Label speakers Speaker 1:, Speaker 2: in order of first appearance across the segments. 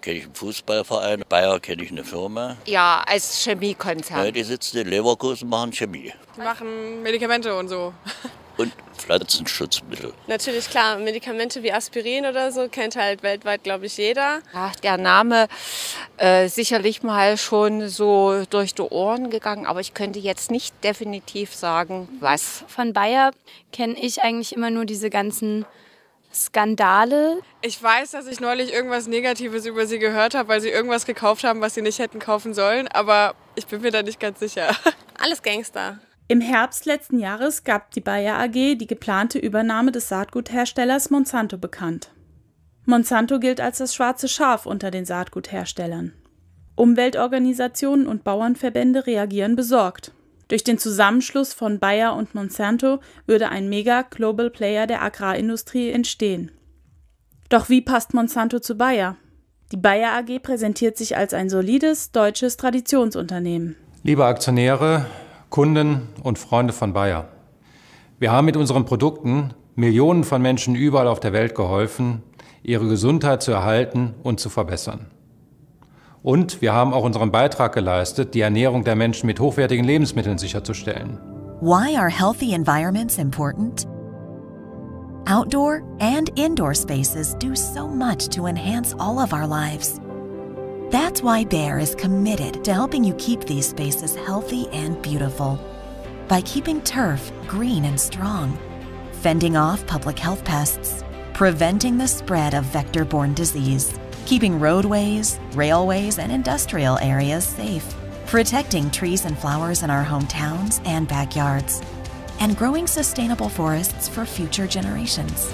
Speaker 1: kenne ich einen Fußballverein, Bayer kenne ich eine Firma.
Speaker 2: Ja, als Chemiekonzern.
Speaker 1: Die sitzen in Leverkusen, machen Chemie.
Speaker 3: Die machen Medikamente und so.
Speaker 1: Und Pflanzenschutzmittel.
Speaker 4: Natürlich, klar, Medikamente wie Aspirin oder so kennt halt weltweit, glaube ich, jeder.
Speaker 2: Ja, der Name sicherlich mal schon so durch die Ohren gegangen, aber ich könnte jetzt nicht definitiv sagen, was.
Speaker 5: Von Bayer kenne ich eigentlich immer nur diese ganzen Skandale.
Speaker 3: Ich weiß, dass ich neulich irgendwas Negatives über sie gehört habe, weil sie irgendwas gekauft haben, was sie nicht hätten kaufen sollen, aber ich bin mir da nicht ganz sicher.
Speaker 4: Alles Gangster.
Speaker 6: Im Herbst letzten Jahres gab die Bayer AG die geplante Übernahme des Saatgutherstellers Monsanto bekannt. Monsanto gilt als das schwarze Schaf unter den Saatgutherstellern. Umweltorganisationen und Bauernverbände reagieren besorgt. Durch den Zusammenschluss von Bayer und Monsanto würde ein Mega-Global-Player der Agrarindustrie entstehen. Doch wie passt Monsanto zu Bayer? Die Bayer AG präsentiert sich als ein solides deutsches Traditionsunternehmen.
Speaker 7: Liebe Aktionäre, Kunden und Freunde von Bayer. Wir haben mit unseren Produkten Millionen von Menschen überall auf der Welt geholfen, ihre Gesundheit zu erhalten und zu verbessern. Und wir haben auch unseren Beitrag geleistet, die Ernährung der Menschen mit hochwertigen Lebensmitteln sicherzustellen.
Speaker 8: Why are healthy environments important? Outdoor and indoor spaces do so much to enhance all of our lives. That's why Bayer is committed to helping you keep these spaces healthy and beautiful. By keeping turf green and strong, fending off public health pests, preventing the spread of vector-borne disease, keeping roadways, railways, and industrial areas safe, protecting trees and flowers in our hometowns and backyards, and growing sustainable forests for future generations.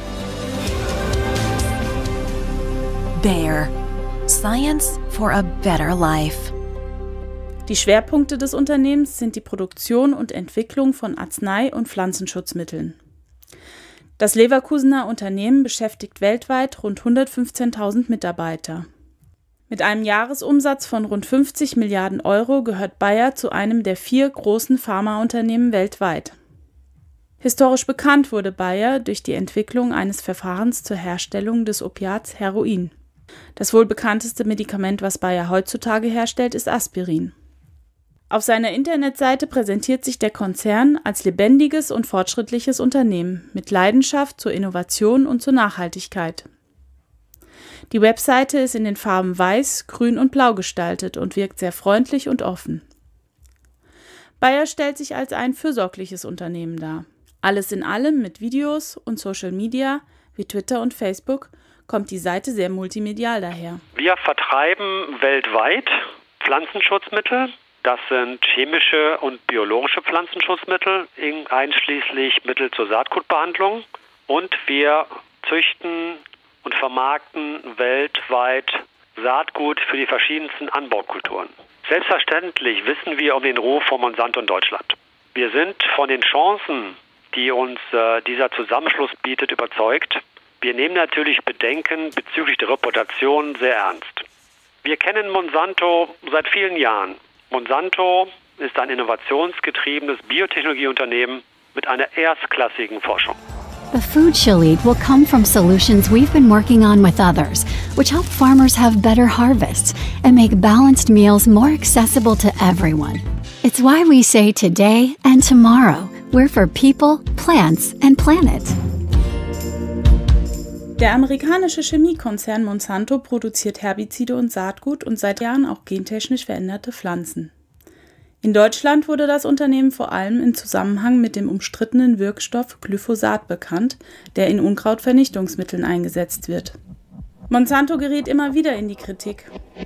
Speaker 8: Bayer. Science for a better life.
Speaker 6: Die Schwerpunkte des Unternehmens sind die Produktion und Entwicklung von Arznei- und Pflanzenschutzmitteln. Das Leverkusener Unternehmen beschäftigt weltweit rund 115.000 Mitarbeiter. Mit einem Jahresumsatz von rund 50 Milliarden Euro gehört Bayer zu einem der 4 großen Pharmaunternehmen weltweit. Historisch bekannt wurde Bayer durch die Entwicklung eines Verfahrens zur Herstellung des Opiats Heroin. Das wohl bekannteste Medikament, was Bayer heutzutage herstellt, ist Aspirin. Auf seiner Internetseite präsentiert sich der Konzern als lebendiges und fortschrittliches Unternehmen mit Leidenschaft zur Innovation und zur Nachhaltigkeit. Die Webseite ist in den Farben Weiß, Grün und Blau gestaltet und wirkt sehr freundlich und offen. Bayer stellt sich als ein fürsorgliches Unternehmen dar. Alles in allem mit Videos und Social Media wie Twitter und Facebook kommt die Seite sehr multimedial daher.
Speaker 9: Wir vertreiben weltweit Pflanzenschutzmittel. Das sind chemische und biologische Pflanzenschutzmittel, einschließlich Mittel zur Saatgutbehandlung. Und wir züchten und vermarkten weltweit Saatgut für die verschiedensten Anbaukulturen. Selbstverständlich wissen wir um den Ruf von Monsanto in Deutschland. Wir sind von den Chancen, die uns dieser Zusammenschluss bietet, überzeugt. Wir nehmen natürlich Bedenken bezüglich der Reputation sehr ernst. Wir kennen Monsanto seit vielen Jahren. Monsanto ist ein innovationsgetriebenes Biotechnologieunternehmen mit einer erstklassigen Forschung.
Speaker 10: The food she'll eat will come from solutions we've been working on with others, which help farmers have better harvests and make balanced meals more accessible to everyone. It's why we say today and tomorrow, we're for people, plants and planet.
Speaker 6: Der amerikanische Chemiekonzern Monsanto produziert Herbizide und Saatgut und seit Jahren auch gentechnisch veränderte Pflanzen. In Deutschland wurde das Unternehmen vor allem in Zusammenhang mit dem umstrittenen Wirkstoff Glyphosat bekannt, der in Unkrautvernichtungsmitteln eingesetzt wird. Monsanto gerät immer wieder in die Kritik.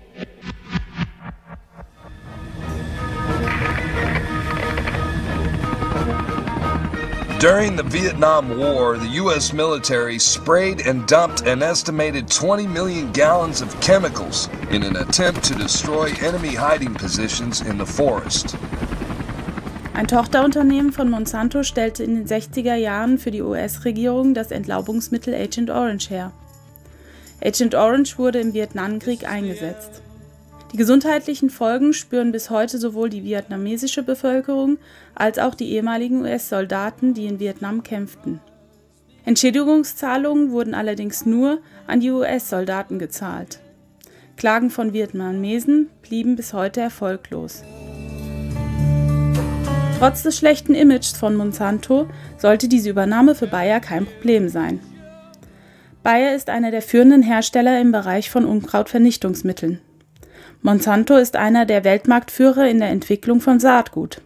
Speaker 11: During the Vietnam War, the U.S. military sprayed and dumped an estimated 20 million gallons of chemicals in an attempt to destroy enemy hiding positions in the forest.
Speaker 6: Ein Tochterunternehmen von Monsanto stellte in den 60er Jahren für die US-Regierung das Entlaubungsmittel Agent Orange her. Agent Orange wurde im Vietnamkrieg eingesetzt. Die gesundheitlichen Folgen spüren bis heute sowohl die vietnamesische Bevölkerung als auch die ehemaligen US-Soldaten, die in Vietnam kämpften. Entschädigungszahlungen wurden allerdings nur an die US-Soldaten gezahlt. Klagen von Vietnamesen blieben bis heute erfolglos. Trotz des schlechten Images von Monsanto sollte diese Übernahme für Bayer kein Problem sein. Bayer ist einer der führenden Hersteller im Bereich von Unkrautvernichtungsmitteln. Monsanto ist einer der Weltmarktführer in der Entwicklung von Saatgut.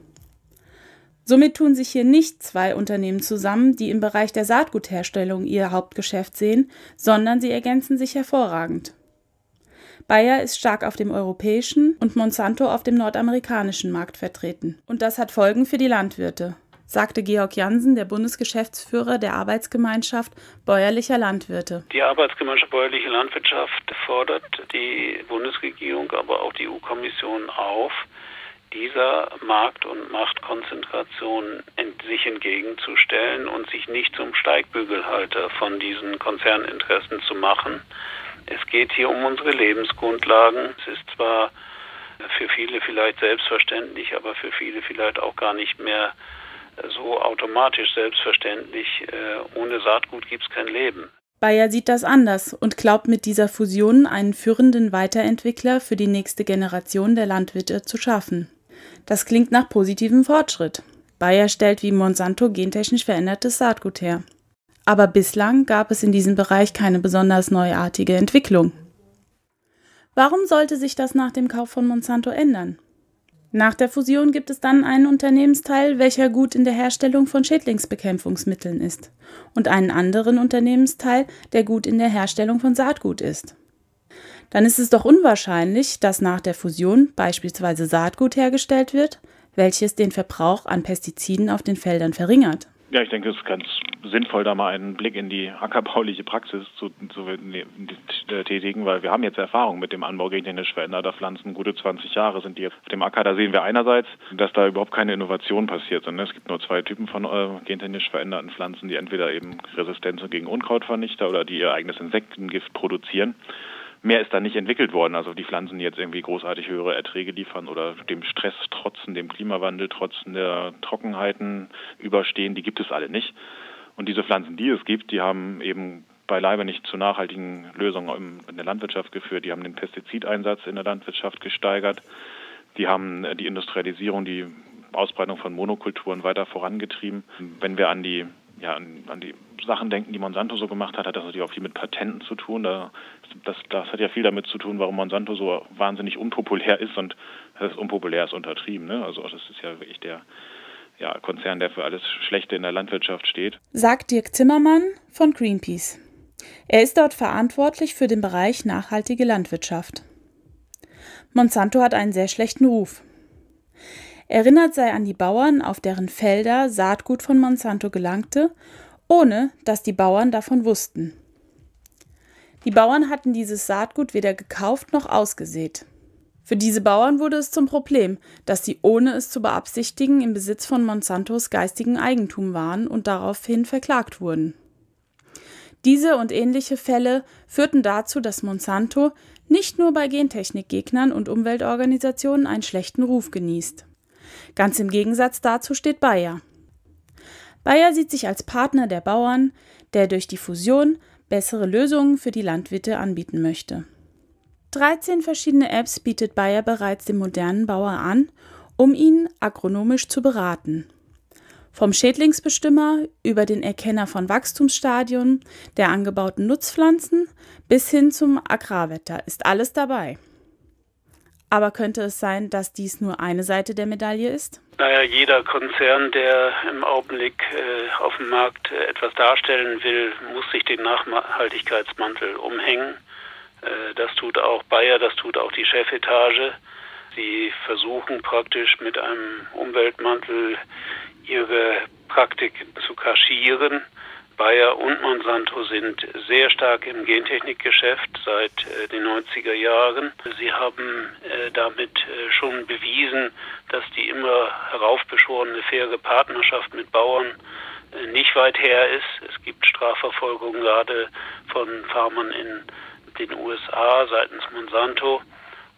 Speaker 6: Somit tun sich hier nicht zwei Unternehmen zusammen, die im Bereich der Saatgutherstellung ihr Hauptgeschäft sehen, sondern sie ergänzen sich hervorragend. Bayer ist stark auf dem europäischen und Monsanto auf dem nordamerikanischen Markt vertreten. Und das hat Folgen für die Landwirte, sagte Georg Jansen, der Bundesgeschäftsführer der Arbeitsgemeinschaft Bäuerlicher Landwirte.
Speaker 12: Die Arbeitsgemeinschaft Bäuerliche Landwirtschaft fordert die Bundesregierung, aber auch die EU-Kommission auf, dieser Markt- und Machtkonzentration sich entgegenzustellen und sich nicht zum Steigbügelhalter von diesen Konzerninteressen zu machen. Es geht hier um unsere Lebensgrundlagen. Es ist zwar für viele vielleicht selbstverständlich, aber für viele vielleicht auch gar nicht mehr so automatisch selbstverständlich. Ohne Saatgut gibt es kein Leben.
Speaker 6: Bayer sieht das anders und glaubt mit dieser Fusion einen führenden Weiterentwickler für die nächste Generation der Landwirte zu schaffen. Das klingt nach positivem Fortschritt. Bayer stellt wie Monsanto gentechnisch verändertes Saatgut her. Aber bislang gab es in diesem Bereich keine besonders neuartige Entwicklung. Warum sollte sich das nach dem Kauf von Monsanto ändern? Nach der Fusion gibt es dann einen Unternehmensteil, welcher gut in der Herstellung von Schädlingsbekämpfungsmitteln ist, und einen anderen Unternehmensteil, der gut in der Herstellung von Saatgut ist. Dann ist es doch unwahrscheinlich, dass nach der Fusion beispielsweise Saatgut hergestellt wird, welches den Verbrauch an Pestiziden auf den Feldern verringert.
Speaker 13: Ja, ich denke, es ist ganz sinnvoll, da mal einen Blick in die ackerbauliche Praxis zu tätigen, weil wir haben jetzt Erfahrung mit dem Anbau gentechnisch veränderter Pflanzen. Gute 20 Jahre sind die jetzt auf dem Acker. Da sehen wir einerseits, dass da überhaupt keine Innovation passiert, sondern es gibt nur zwei Typen von gentechnisch veränderten Pflanzen, die entweder eben Resistenz gegen Unkrautvernichter oder die ihr eigenes Insektengift produzieren. Mehr ist da nicht entwickelt worden. Also die Pflanzen, die jetzt irgendwie großartig höhere Erträge liefern oder dem Stress trotzen, dem Klimawandel trotzen, der Trockenheiten überstehen, die gibt es alle nicht. Und diese Pflanzen, die es gibt, die haben eben beileibe nicht zu nachhaltigen Lösungen in der Landwirtschaft geführt. Die haben den Pestizideinsatz in der Landwirtschaft gesteigert. Die haben die Industrialisierung, die Ausbreitung von Monokulturen weiter vorangetrieben. Wenn wir an die Sachen denken, die Monsanto so gemacht hat, hat das natürlich auch viel mit Patenten zu tun. Das hat ja viel damit zu tun, warum Monsanto so wahnsinnig unpopulär ist, und das ist unpopulär ist untertrieben. Ne? Also das ist ja wirklich der Konzern, der für alles Schlechte in der Landwirtschaft steht.
Speaker 6: Sagt Dirk Zimmermann von Greenpeace. Er ist dort verantwortlich für den Bereich nachhaltige Landwirtschaft. Monsanto hat einen sehr schlechten Ruf. Erinnert sei an die Bauern, auf deren Felder Saatgut von Monsanto gelangte, ohne dass die Bauern davon wussten. Die Bauern hatten dieses Saatgut weder gekauft noch ausgesät. Für diese Bauern wurde es zum Problem, dass sie ohne es zu beabsichtigen im Besitz von Monsantos geistigen Eigentum waren und daraufhin verklagt wurden. Diese und ähnliche Fälle führten dazu, dass Monsanto nicht nur bei Gentechnikgegnern und Umweltorganisationen einen schlechten Ruf genießt. Ganz im Gegensatz dazu steht Bayer. Bayer sieht sich als Partner der Bauern, der durch die Fusion bessere Lösungen für die Landwirte anbieten möchte. 13 verschiedene Apps bietet Bayer bereits dem modernen Bauer an, um ihn agronomisch zu beraten. Vom Schädlingsbestimmer über den Erkenner von Wachstumsstadien der angebauten Nutzpflanzen bis hin zum Agrarwetter ist alles dabei. Aber könnte es sein, dass dies nur eine Seite der Medaille ist?
Speaker 12: Naja, jeder Konzern, der im Augenblick auf dem Markt etwas darstellen will, muss sich den Nachhaltigkeitsmantel umhängen. Das tut auch Bayer, das tut auch die Chefetage. Sie versuchen praktisch mit einem Umweltmantel ihre Praktiken zu kaschieren. Bayer und Monsanto sind sehr stark im Gentechnikgeschäft seit den 90er Jahren. Sie haben damit schon bewiesen, dass die immer heraufbeschworene faire Partnerschaft mit Bauern nicht weit her ist. Es gibt Strafverfolgung gerade von Farmern in den USA seitens Monsanto.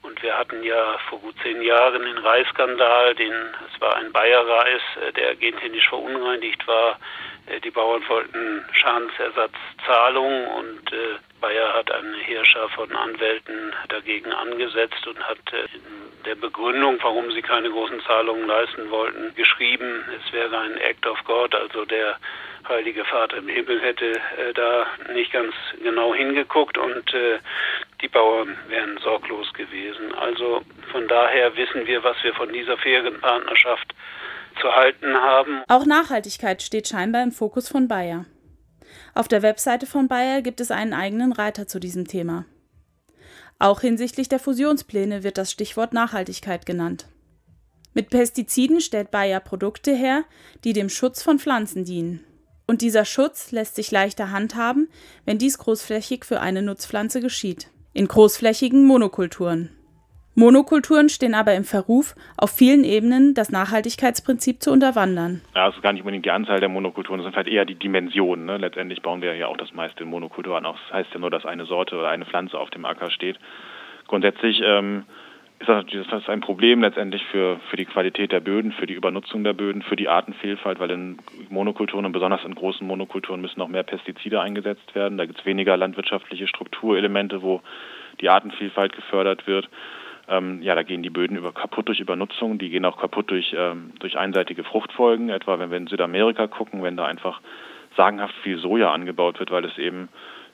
Speaker 12: Und wir hatten ja vor gut 10 Jahren den Reisskandal, es war ein Bayer-Reis, der gentechnisch verunreinigt war. Die Bauern wollten Schadensersatzzahlungen und Bayer hat eine Heerschar von Anwälten dagegen angesetzt und hat in der Begründung, warum sie keine großen Zahlungen leisten wollten, geschrieben, es wäre ein Act of God, also der Heilige Vater im Himmel hätte da nicht ganz genau hingeguckt und die Bauern wären sorglos gewesen. Also von daher wissen wir, was wir von dieser fairen Partnerschaft zu halten haben.
Speaker 6: Auch Nachhaltigkeit steht scheinbar im Fokus von Bayer. Auf der Webseite von Bayer gibt es einen eigenen Reiter zu diesem Thema. Auch hinsichtlich der Fusionspläne wird das Stichwort Nachhaltigkeit genannt. Mit Pestiziden stellt Bayer Produkte her, die dem Schutz von Pflanzen dienen. Und dieser Schutz lässt sich leichter handhaben, wenn dies großflächig für eine Nutzpflanze geschieht. In großflächigen Monokulturen. Monokulturen stehen aber im Verruf, auf vielen Ebenen das Nachhaltigkeitsprinzip zu unterwandern.
Speaker 13: Ja, es ist gar nicht unbedingt die Anzahl der Monokulturen, es sind halt eher die Dimensionen. Ne? Letztendlich bauen wir ja auch das meiste in Monokulturen an. Das heißt ja nur, dass eine Sorte oder eine Pflanze auf dem Acker steht. Grundsätzlich ist das ein Problem letztendlich für die Qualität der Böden, für die Übernutzung der Böden, für die Artenvielfalt, weil in Monokulturen und besonders in großen Monokulturen müssen noch mehr Pestizide eingesetzt werden. Da gibt es weniger landwirtschaftliche Strukturelemente, wo die Artenvielfalt gefördert wird. Da gehen die Böden kaputt durch Übernutzung, die gehen auch kaputt durch einseitige Fruchtfolgen, etwa wenn wir in Südamerika gucken, wenn da einfach sagenhaft viel Soja angebaut wird, weil es eben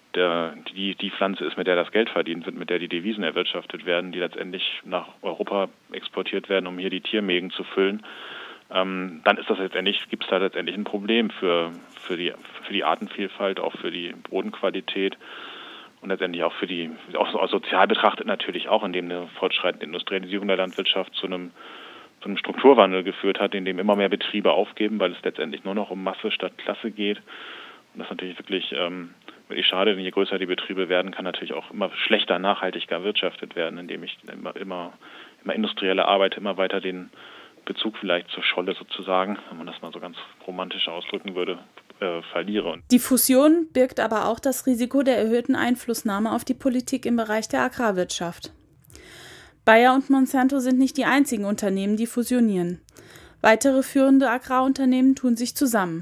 Speaker 13: die Pflanze ist, mit der das Geld verdient wird, mit der die Devisen erwirtschaftet werden, die letztendlich nach Europa exportiert werden, um hier die Tiermägen zu füllen. Dann gibt es da letztendlich ein Problem für die Artenvielfalt, auch für die Bodenqualität. Und letztendlich auch auch sozial betrachtet natürlich auch, indem eine fortschreitende Industrialisierung der Landwirtschaft zu einem Strukturwandel geführt hat, in dem immer mehr Betriebe aufgeben, weil es letztendlich nur noch um Masse statt Klasse geht. Und das ist natürlich wirklich schade, denn je größer die Betriebe werden, kann natürlich auch immer schlechter nachhaltig gewirtschaftet werden, indem ich immer industrielle Arbeit immer weiter den Bezug vielleicht zur Scholle sozusagen, wenn man das mal so ganz romantisch ausdrücken würde, verliere.
Speaker 6: Die Fusion birgt aber auch das Risiko der erhöhten Einflussnahme auf die Politik im Bereich der Agrarwirtschaft. Bayer und Monsanto sind nicht die einzigen Unternehmen, die fusionieren. Weitere führende Agrarunternehmen tun sich zusammen.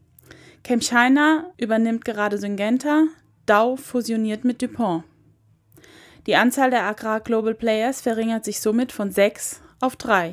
Speaker 6: ChemChina übernimmt gerade Syngenta, Dow fusioniert mit DuPont. Die Anzahl der Agrar-Global Players verringert sich somit von 6 auf 3.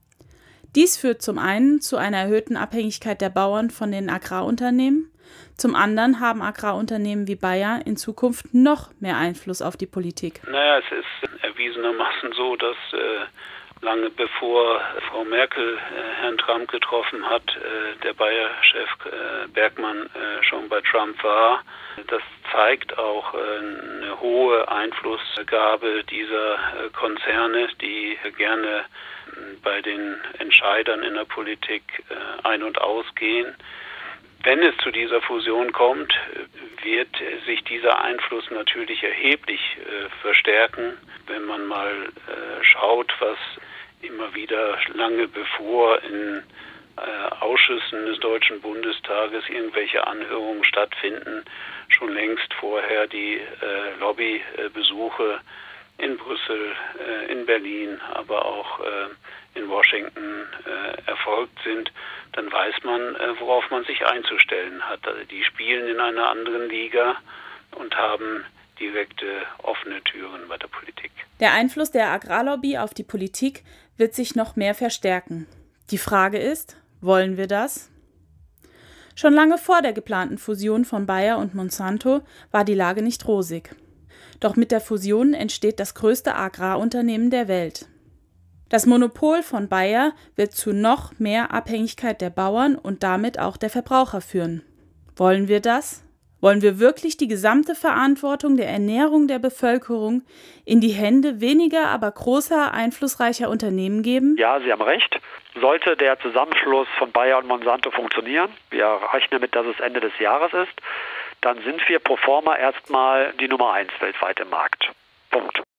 Speaker 6: Dies führt zum einen zu einer erhöhten Abhängigkeit der Bauern von den Agrarunternehmen, zum anderen haben Agrarunternehmen wie Bayer in Zukunft noch mehr Einfluss auf die Politik.
Speaker 12: Naja, es ist erwiesenermaßen so, dass lange bevor Frau Merkel Herrn Trump getroffen hat, der Bayer-Chef Bergmann schon bei Trump war. Das zeigt auch eine hohe Einflussgabe dieser Konzerne, die gerne bei den Entscheidern in der Politik ein- und ausgehen. Wenn es zu dieser Fusion kommt, wird sich dieser Einfluss natürlich erheblich verstärken. Wenn man mal schaut, was immer wieder lange bevor in Ausschüssen des Deutschen Bundestages irgendwelche Anhörungen stattfinden, schon längst vorher die Lobbybesuche in Brüssel, in Berlin, aber auch in Washington erfolgt sind, dann weiß man, worauf man sich einzustellen hat. Also die spielen in einer anderen Liga und haben direkte offene Türen bei der Politik.
Speaker 6: Der Einfluss der Agrarlobby auf die Politik wird sich noch mehr verstärken. Die Frage ist, wollen wir das? Schon lange vor der geplanten Fusion von Bayer und Monsanto war die Lage nicht rosig. Doch mit der Fusion entsteht das größte Agrarunternehmen der Welt. Das Monopol von Bayer wird zu noch mehr Abhängigkeit der Bauern und damit auch der Verbraucher führen. Wollen wir das? Wollen wir wirklich die gesamte Verantwortung der Ernährung der Bevölkerung in die Hände weniger, aber großer, einflussreicher Unternehmen geben?
Speaker 9: Ja, Sie haben recht. Sollte der Zusammenschluss von Bayer und Monsanto funktionieren, wir rechnen damit, dass es Ende des Jahres ist, dann sind wir pro forma erstmal die Nummer 1 weltweit im Markt. Punkt.